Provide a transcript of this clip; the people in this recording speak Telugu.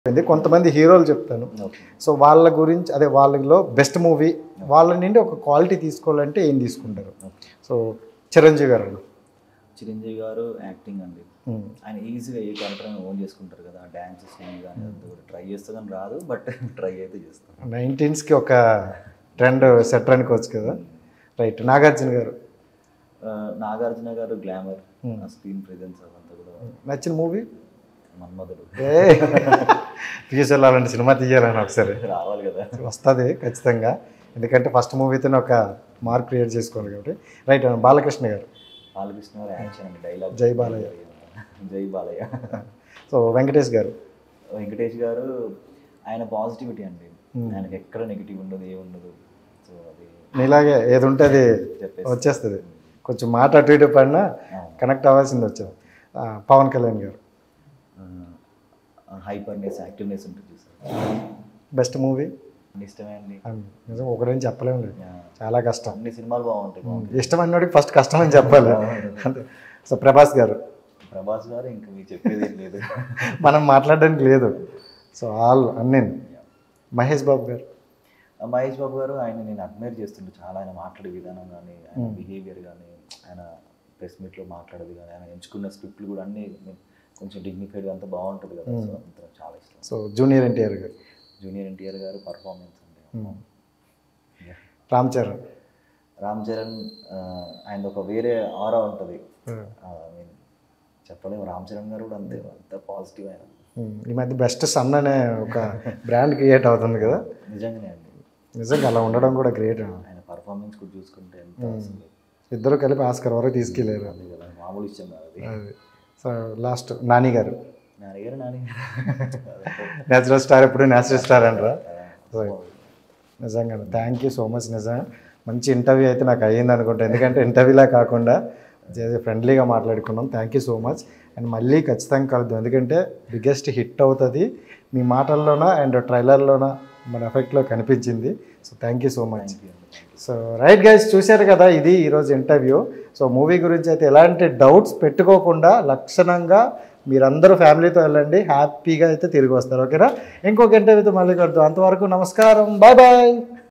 కొంతమంది హీరోలు చెప్తాను. సో వాళ్ళ గురించి అదే వాళ్ళలో బెస్ట్ మూవీ వాళ్ళ నుండి ఒక క్వాలిటీ తీసుకోవాలంటే ఏం తీసుకుంటారు? సో చిరంజీవి గారు యాక్టింగ్ అండి. ఆయన ఈజీగా ఏ క్యారెక్టర్ ఓన్ చేసుకుంటారు కదా, డ్యాన్స్ సీన్ కానీ ట్రై చేస్తే కానీ రాదు, బట్ ట్రై అయితే చేస్తాం. 19స్కి ఒక ట్రెండ్ సెట్ అనుకోవచ్చు కదా. రైట్. నాగార్జున గారు గ్లామర్, స్క్రీన్ ప్రెజెన్స్ అదంతా కూడా. నచ్చిన మూవీ మన్మధుడు. ఫ్యూచర్లో అలాంటి సినిమా తీయాలని ఒకసారి రావాలి కదా, వస్తుంది ఖచ్చితంగా. ఎందుకంటే ఫస్ట్ మూవీతోనే ఒక మార్క్ క్రియేట్ చేసుకోవాలి కాబట్టి. రైట్. బాలకృష్ణ గారు యాక్షన్ అండి, డైలాగ్ జై బాలయ్య. జై బాలయ్య. సో వెంకటేష్ గారు ఆయన పాజిటివిటీ అండి, ఆయనకి ఎక్కడ నెగిటివ్ ఉండదు, ఏముండదు. సో అది ఇలాగే ఏది ఉంటే అది వచ్చేస్తుంది. కొంచెం మాట అటు ఇటు పడినా కనెక్ట్ అవ్వాల్సింది వచ్చేది. పవన్ కళ్యాణ్ గారు హైపర్నెస్, యాక్టివ్నెస్ ఉంటుంది చూసారు. బెస్ట్ మూవీ ఇష్టమే అండి. నిజం ఒకరేం చెప్పలేము లేదు, చాలా కష్టం. అన్ని సినిమాలు బాగుంటాయి. ఇష్టం అన్నోడికి ఫస్ట్ కష్టం అని చెప్పాలి. సో ప్రభాస్ గారు ఇంకా మీకు చెప్పేది ఏం లేదు, మనం మాట్లాడడానికి లేదు. సో అన్నీ. మహేష్ బాబు గారు ఆయన నేను అడ్మైర్ చేస్తుండే చాలా. ఆయన మాట్లాడే విధానం కానీ, ఆయన బిహేవియర్ కానీ, ఆయన ప్రెస్ మీట్లో మాట్లాడేది కానీ, ఆయన ఎంచుకున్న స్క్రిప్ట్లు కూడా అన్నీ కొంచెం డిగ్నిఫైడ్గా అంతా బాగుంటుంది కదా. సో అంత చాలా ఇష్టం. సో జూనియర్ ఎన్టీఆర్ గారు పర్ఫార్మెన్స్ అండి. రామ్ చరణ్ ఆయన ఒక వేరే ఆరా ఉంటుంది, చెప్పలేము. రామ్ చరణ్ గారు కూడా అంత పాజిటివ్. ఆయన ఈ మధ్య బెస్ట్ సన్ అనే ఒక బ్రాండ్ క్రియేట్ అవుతుంది కదా. నిజంగానే అండి, నిజంగా అలా ఉండడం కూడా గ్రేట్. ఆయన పర్ఫార్మెన్స్ కూడా చూసుకుంటే ఇద్దరు కలిపి ఆస్కర్ వరకు తీసుకెళ్ళారు. మామూలు ఇష్టం కాదు. సో లాస్ట్ నాని గారు నేచురల్ స్టార్, ఎప్పుడు నేచురల్ స్టార్ అంటారా? నిజంగా థ్యాంక్ యూ సో మచ్. నిజంగా మంచి ఇంటర్వ్యూ అయితే నాకు అయ్యింది అనుకుంటా. ఎందుకంటే ఇంటర్వ్యూలా కాకుండా ఫ్రెండ్లీగా మాట్లాడుకున్నాం. Thank you so much. And మళ్ళీ ఖచ్చితంగా కలుద్దాం, ఎందుకంటే బిగ్గెస్ట్ హిట్ అవుతుంది మీ మాటల్లోన అండ్ ట్రైలర్లోన మన ఎఫెక్ట్లో కనిపించింది. So thank you so much. So right guys, చూశారు కదా, ఇది ఈరోజు ఇంటర్వ్యూ. సో మూవీ గురించి అయితే ఎలాంటి డౌట్స్ పెట్టుకోకుండా లక్షణంగా మీరందరూ ఫ్యామిలీతో వెళ్ళండి, హ్యాపీగా అయితే తిరిగి వస్తారు. ఓకేనా? ఇంకొక ఇంటర్వ్యూతో మళ్ళీ కలుద్దాం. అంతవరకు నమస్కారం, బాయ్ బాయ్.